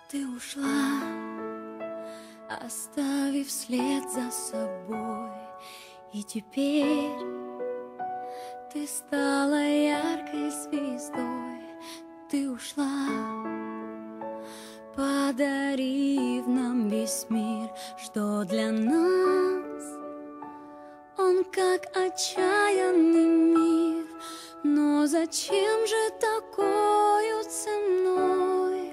Ты ушла, оставив след за собой, и теперь ты стала яркой звездой. Ты ушла, подарив нам весь мир, что для нас он как отчаянный мир. Но зачем же такою ценой?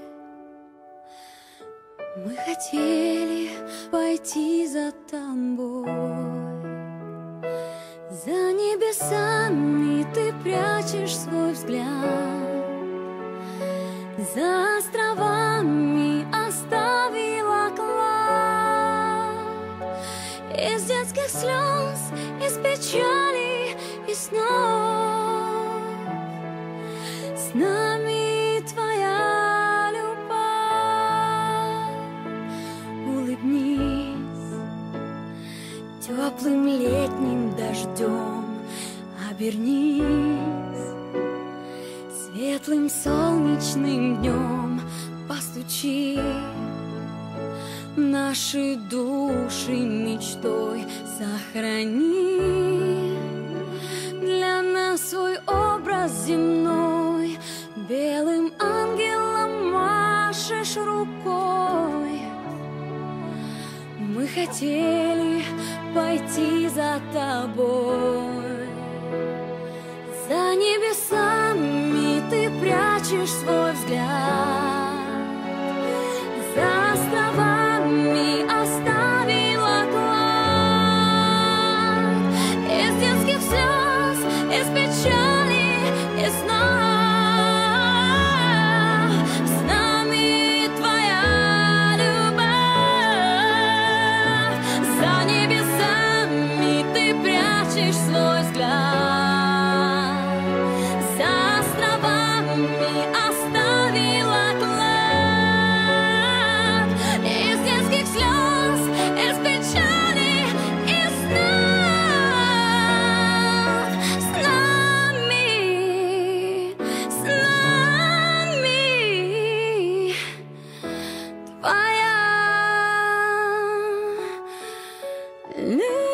Мы хотели пойти за тобой. За небесами ты прячешь свой взгляд, за островами оставила клад. Из детских слез, из печали и снов с нами твоя любовь. Улыбнись теплым летним дождем, обернись светлым солнечным днем, постучи наши души мечтой, сохрани для нас свой образ земной. Белым ангелом машешь рукой. Мы хотели пойти за тобой. За небесами ты прячешь свой взгляд, за островами оставила клад. Из детских слез, из печали и снов с нами твоя любовь. За небесами ты прячешь свой взгляд, за островами оставила клад. Из детских слез, из печали и снов с нами твоя любовь.